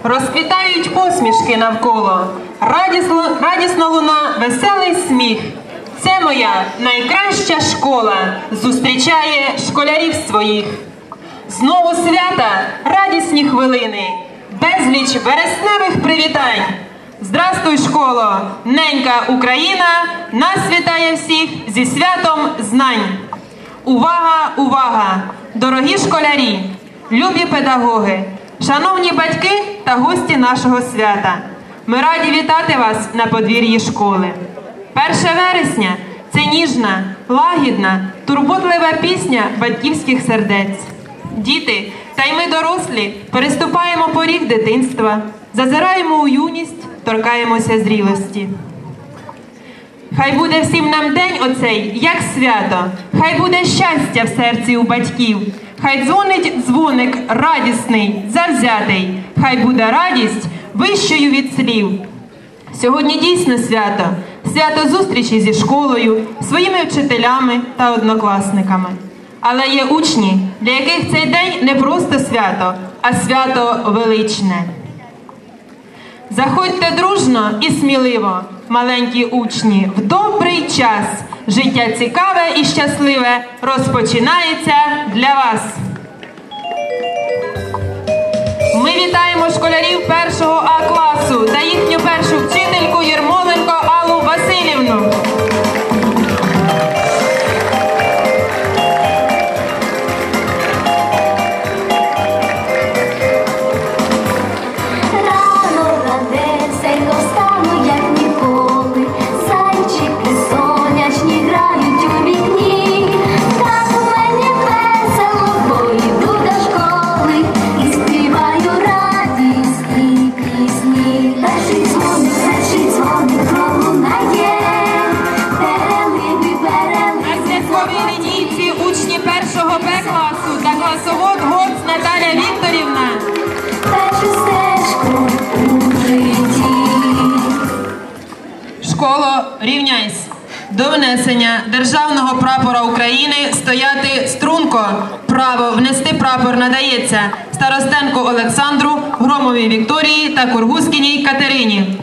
розквітають посмішки навколо, радісно луна, веселий сміх. Це моя найкраща школа зустрічає школярів своїх. Знову свята, радісні хвилини, безліч вересневих привітань. Здрастуй, школо, ненька Україна, нас вітає всіх зі святом знань. Увага, увага, дорогі школярі, любі педагоги, шановні батьки та гості нашого свята. Ми раді вітати вас на подвір'ї школи. 1 вересня – це ніжна, лагідна, турботлива пісня батьківських сердець. Діти, та й ми дорослі, переступаємо поріг дитинства, зазираємо у юність, торкаємося зрілості. Хай буде всім нам день оцей, як свято, хай буде щастя в серці у батьків, хай дзвонить дзвоник радісний, завзятий, хай буде радість вищою від слів. Сьогодні дійсно свято, свято зустрічі зі школою, своїми вчителями та однокласниками. Але є учні, для яких цей день не просто свято, а свято величне. Заходьте дружно і сміливо, маленькі учні, в добрий час. Життя цікаве і щасливе розпочинається для вас. Ми вітаємо школярів 1-го А класу та їхню першу вчительку Єрмоленко Аллу Василівну. Школо, рівняйсь. До внесення державного прапора України стояти струнко. Право внести прапор надається Старостенку Олександру, Громовій Вікторії та Кургузькіній Катерині.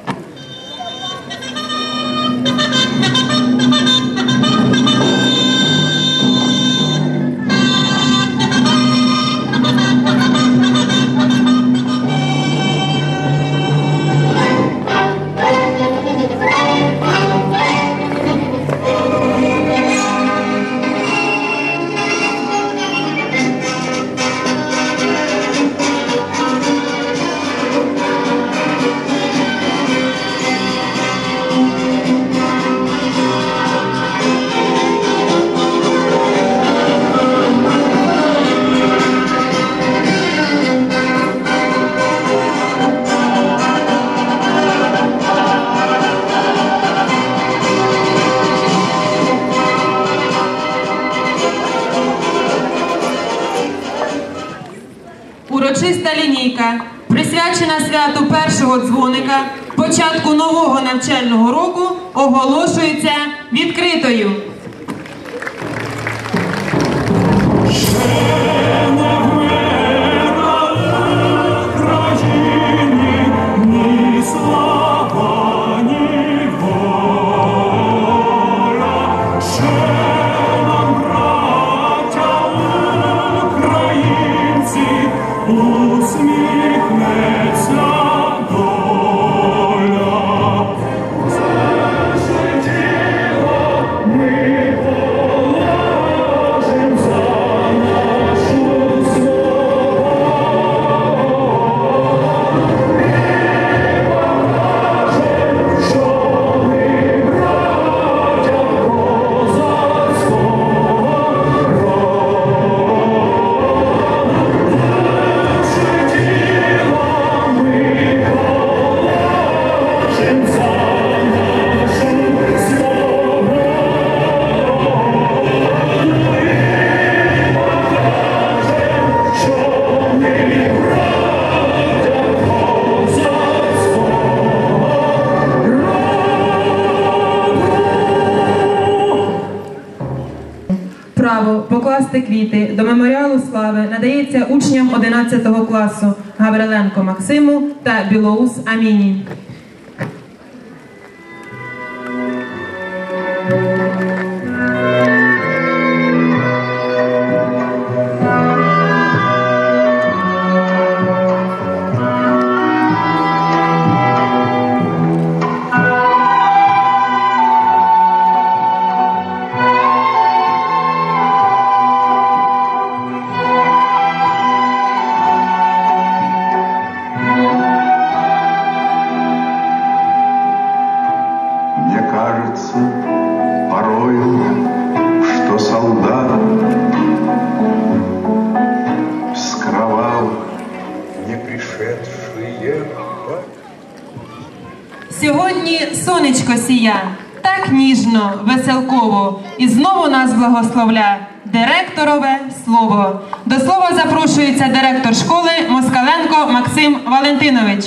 Урочиста лінійка, присвячена святу першого дзвоника, початку нового навчального року, оголошується відкритою. Ми право покласти квіти до меморіалу слави надається учням 11 класу Гавриленко Максиму та Білоус Аміні. Сьогодні сонечко сія, так ніжно, веселково, і знову нас благословля директорове слово. До слова запрошується директор школи Москаленко Максим Валентинович.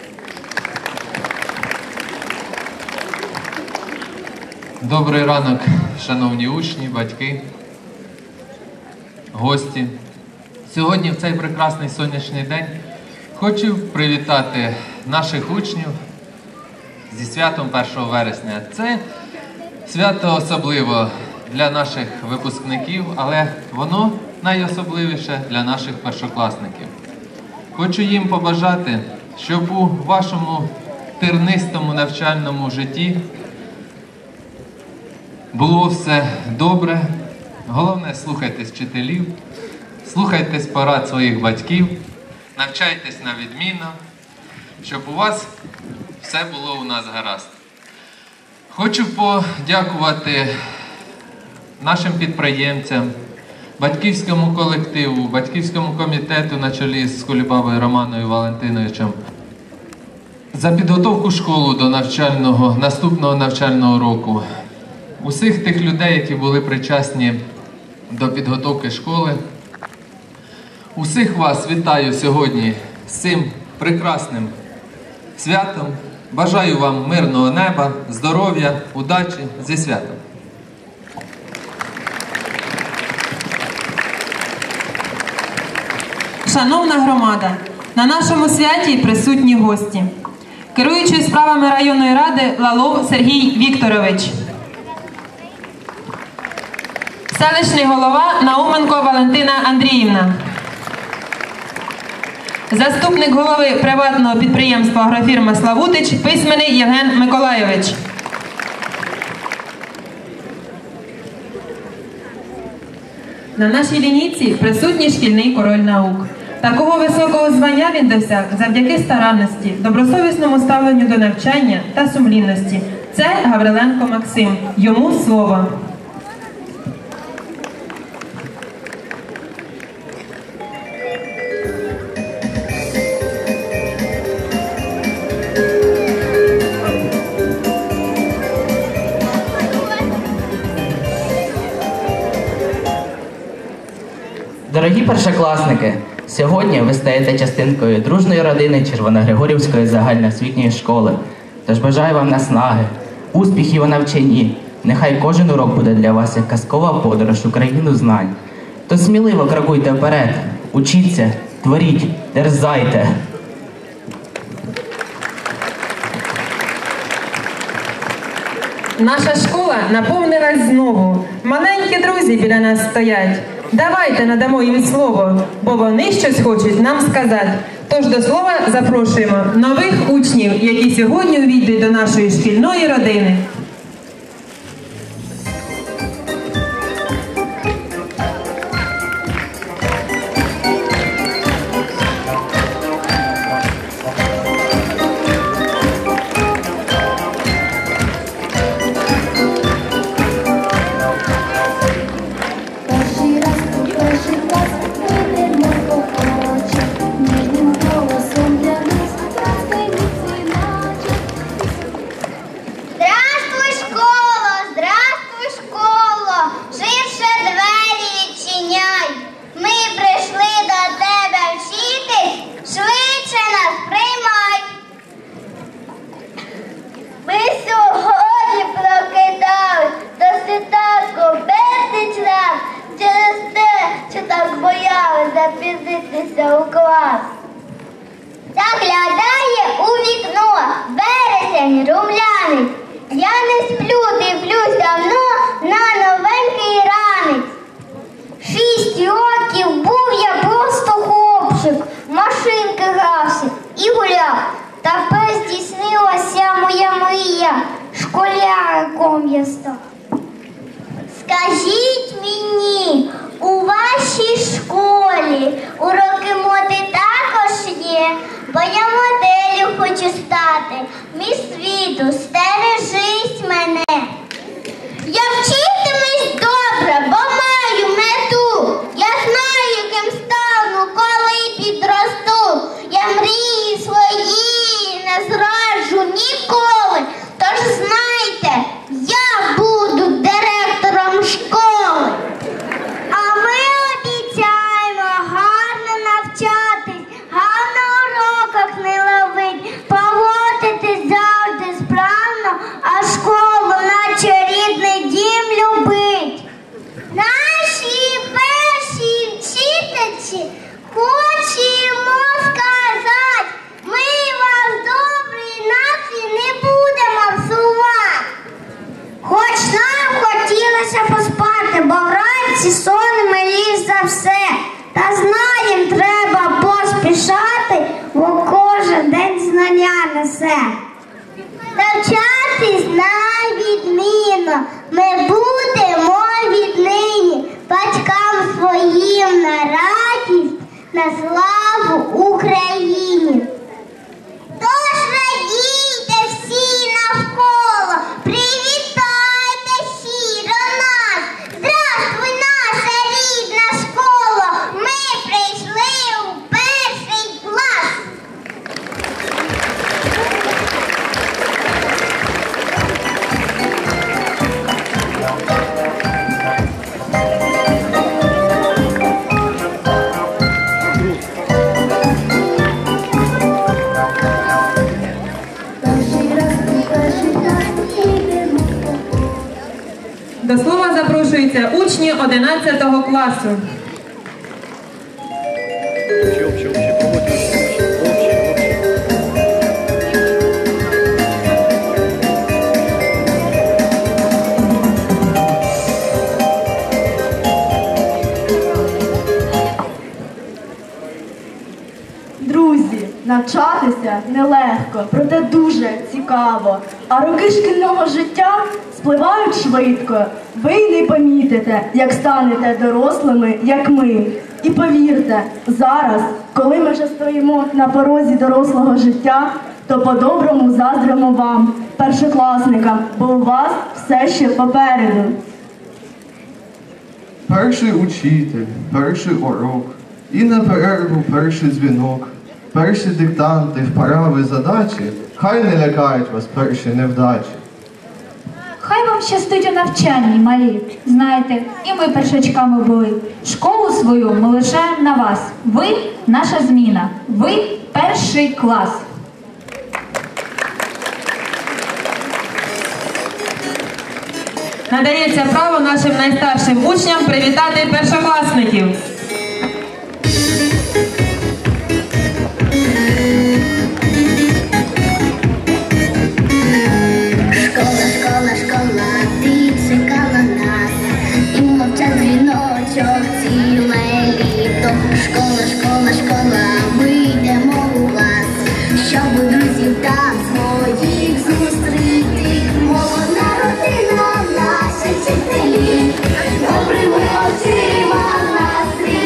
Добрий ранок, шановні учні, батьки, гості. Сьогодні, в цей прекрасний сонячний день, хочу привітати наших учнів зі святом 1 вересня. Це свято особливо для наших випускників, але воно найособливіше для наших першокласників. Хочу їм побажати, щоб у вашому тернистому навчальному житті було все добре. Головне, слухайтесь вчителів, слухайтесь порад своїх батьків, навчайтесь на відмінно, щоб у вас все було у нас гаразд. Хочу подякувати нашим підприємцям, батьківському колективу, батьківському комітету на чолі з Кулібабою Романою Валентиновичем за підготовку школи до наступного навчального року. Усіх тих людей, які були причасні до підготовки школи. Усіх вас вітаю сьогодні з цим прекрасним святом. Бажаю вам мирного неба, здоров'я, удачі, зі святом. Шановна громада, на нашому святі присутні гості. Керуючий справами районної ради Лалов Сергій Вікторович. Селищний голова Науменко Валентина Андріївна. Заступник голови приватного підприємства агрофірма «Славутич» Письменний Євген Миколайович. На нашій лінійці присутній шкільний король наук. Такого високого звання він досяг завдяки старанності, добросовісному ставленню до навчання та сумлінності. Це Гавриленко Максим. Йому слово. Дорогі першокласники, сьогодні ви стаєте частинкою дружної родини Червоногригорівської загальноосвітньої школи. Тож бажаю вам наснаги, успіхів у навчанні. Нехай кожен урок буде для вас як казкова подорож у країну знань. То сміливо крокуйте вперед, учіться, творіть, дерзайте. Наша школа наповнилась знову. Маленькі друзі біля нас стоять. Давайте надамо їм слово, бо вони щось хочуть нам сказати. Тож до слова запрошуємо нових учнів, які сьогодні увійдуть до нашої шкільної родини. Здравствуйте! день рум'яний. Я не сплю, дивлюсь давно на новенький ранець. 6 років був я просто хлопчик, в машинки грався і гуляв. Тепер здійснилася моя мрія, школяриком я став. Скажіть мені, у вашій школі уроки моди також є? Бо я моделлю хочу стати, міс світу, стережись мене. Я вчитимусь добре, бо маю мету. Я знаю, ким стану, коли підросту. Я мрії свої не зраджу ніколи. Тож знайте, я буду директором школи. А ми обіцяємо гарно навчатись, гарно на уроках не ловить, поводитись завжди справно, а школу наче рідний дім любить. Наші перші вчительці хочемо сказати, ми вас добрий нації не будемо всувати. Хоч нам хотілося поспати, бо вранці сон миліш за все. Та знаєм, треба поспішати, бо кожен день знання несе. Навчатись на відмінно ми будемо віднині, батькам своїм на радість, на славу Україні. Тож радійте всі навколо, привітайте щиро нас. Здравствуй, наша рідна школа, ми прийшли у перший клас. До слова запрошуються учні 11 класу. Друзі, навчатися нелегко, проте дуже цікаво. А роки шкільного життя спливають швидко. Ви й не помітите, як станете дорослими, як ми. І повірте, зараз, коли ми вже стоїмо на порозі дорослого життя, то по-доброму заздримо вам, першокласникам, бо у вас все ще попереду. Перший учитель, перший урок, і на перерву перший дзвінок, перші диктанти, вправи, задачі, хай не лякають вас перші невдачі. Хай вам щастить у навчанні, малі. Знаєте, і ми першачками були. Школу свою ми лишаємо на вас. Ви – наша зміна. Ви – перший клас. Надається право нашим найстаршим учням привітати першокласників. Школа, школа, школа, ти чекала нас, і мовчав дзвіночок ціле літо. Школа, школа, школа, ми йдемо у клас, щоб у друзів там своїх зустріти. Молода родина, наші вчителі, добрими очима нас.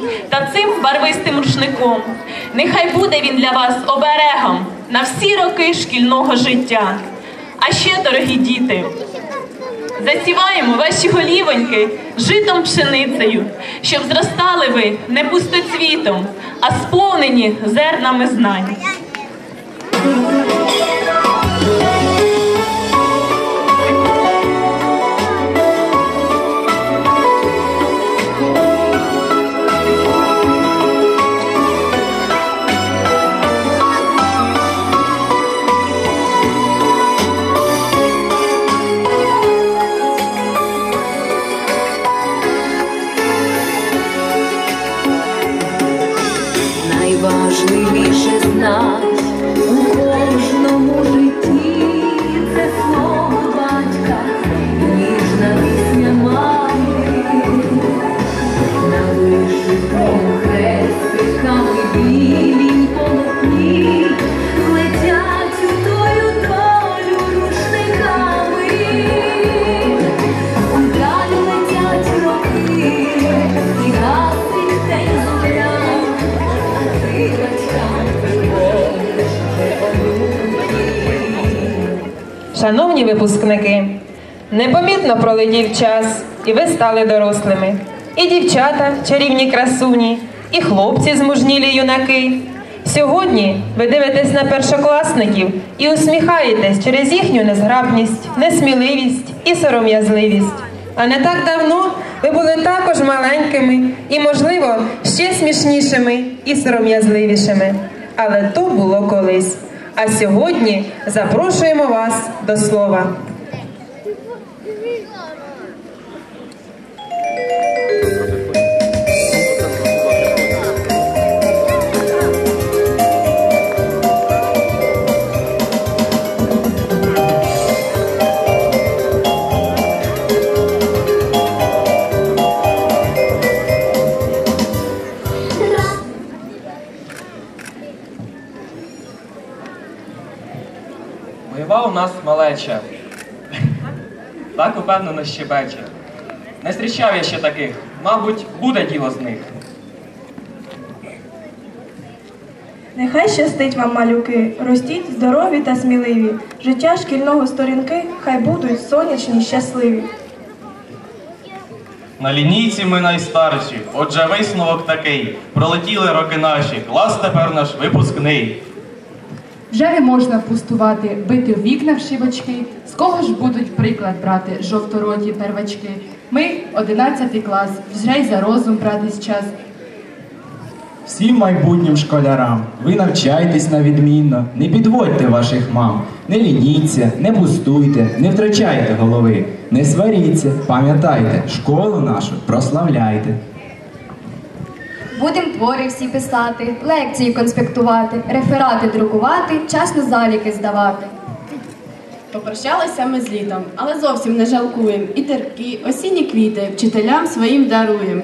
та цим барвистим рушником. Нехай буде він для вас оберегом на всі роки шкільного життя. А ще, дорогі діти, засіваємо ваші голівоньки житом пшеницею, щоб зростали ви не пустоцвітом, а сповнені зернами знань. Найважливіше знать у кожному житті — це слово батька, ніжна пісня мами. На вишитому хрестиками білім полотні летять у тою долю рушниками. Далі летять роки, і гасить день зоря. Шановні випускники, непомітно пролетів час, і ви стали дорослими. І дівчата, чарівні красуні, і хлопці, змужнілі юнаки. Сьогодні ви дивитесь на першокласників і усміхаєтесь через їхню незграбність, несміливість і сором'язливість. А не так давно ви були також маленькими і, можливо, ще смішнішими і сором'язливішими. Але то було колись. А сьогодні запрошуємо вас до слова. Бойова у нас малеча, так упевнено щебече. Не зустрічав я ще таких, мабуть, буде діло з них. Нехай щастить вам, малюки, ростіть здорові та сміливі. Життя шкільного сторінки хай будуть сонячні й щасливі. На лінійці ми найстарші, отже висновок такий. Пролетіли роки наші, клас тепер наш випускний. Вже не можна впустувати, бити в вікна в шибочки. З кого ж будуть приклад брати жовтороті первачки? Ми, 11 клас, вже й за розум братись час. Всім майбутнім школярам, ви навчайтесь на відмінно, не підводьте ваших мам, не лініться, не пустуйте, не втрачайте голови, не сваріться, пам'ятайте, школу нашу прославляйте. Будем твори всі писати, лекції конспектувати, реферати друкувати, вчасно заліки здавати. Попрощалися ми з літом, але зовсім не жалкуємо. І терпкі, осінні квіти вчителям своїм даруємо.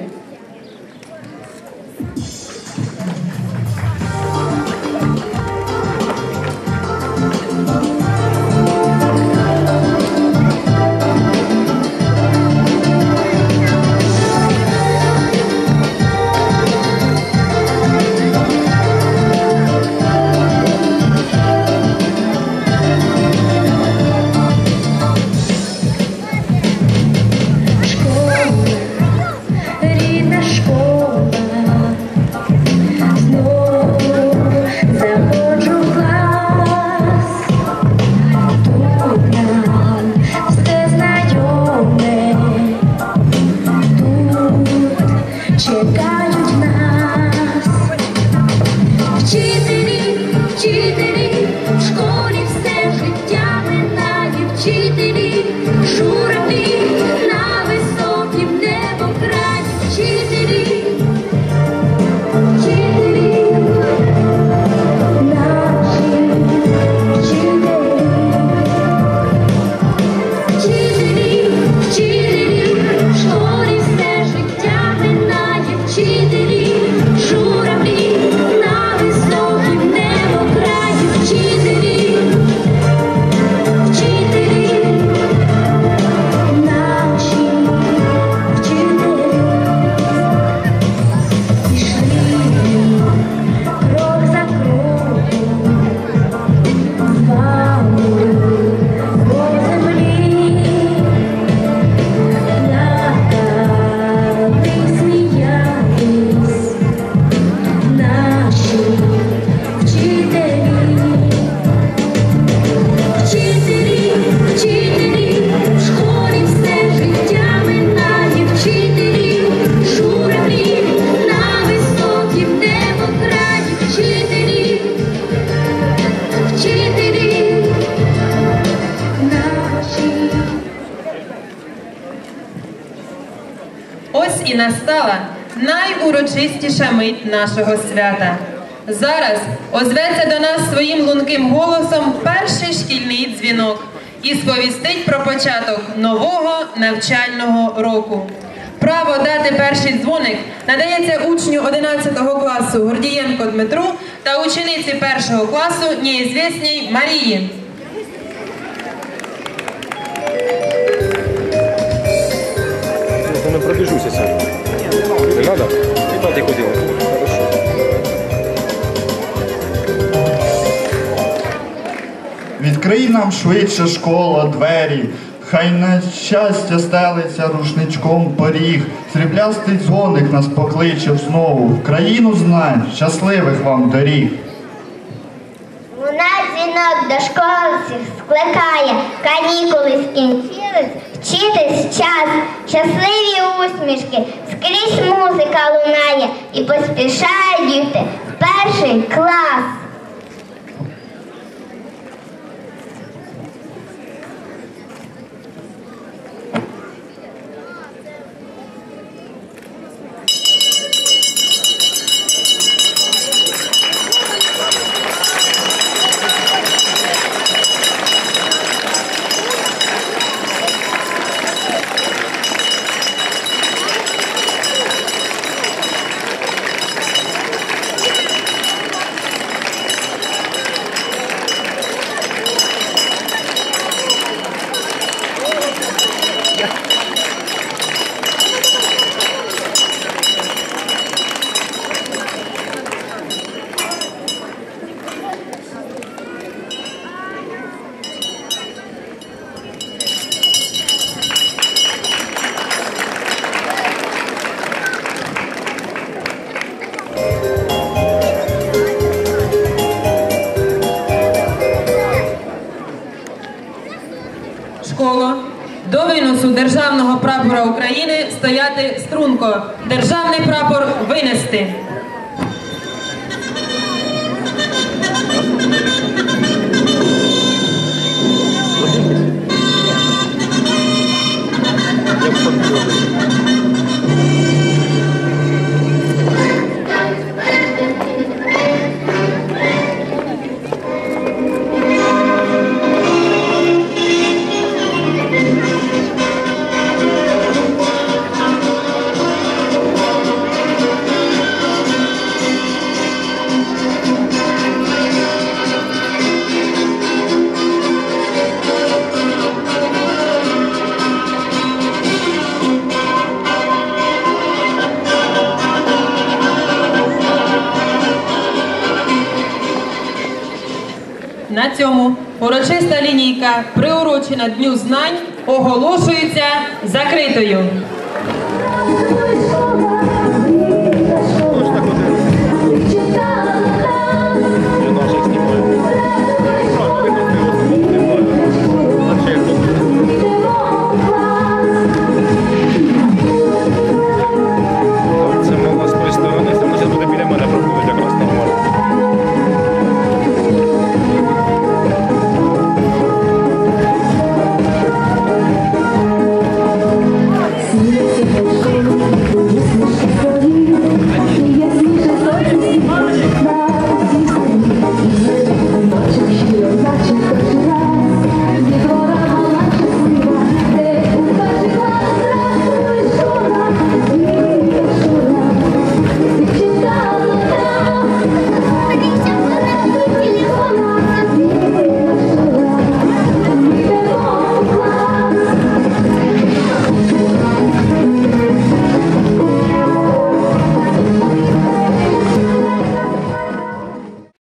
настала найурочистіша мить нашого свята. Зараз озветься до нас своїм лунким голосом перший шкільний дзвінок і сповістить про початок нового навчального року. Право дати перший дзвоник надається учню 11 класу Гордієнко Дмитру та учениці 1 класу Неізвісній Марії. Я не пробежусь сейчас. Не надо? И патику делать. Хорошо. Відкрий нам швидше, школа, двері, хай на щастя стелиться рушничком поріг, сріблястий дзвоник нас покличе знову, в країну знань, щасливих вам доріг. Луна дзвінок до школи всіх скликає, канікули скінчились, вчитись час, щасливі усмішки, скрізь музика лунає і поспішають діти в перший клас. Школо, до виносу державного прапора України стояти струнко. Державний прапор винести. На цьому урочиста лінійка, приурочена Дню знань, оголошується закритою.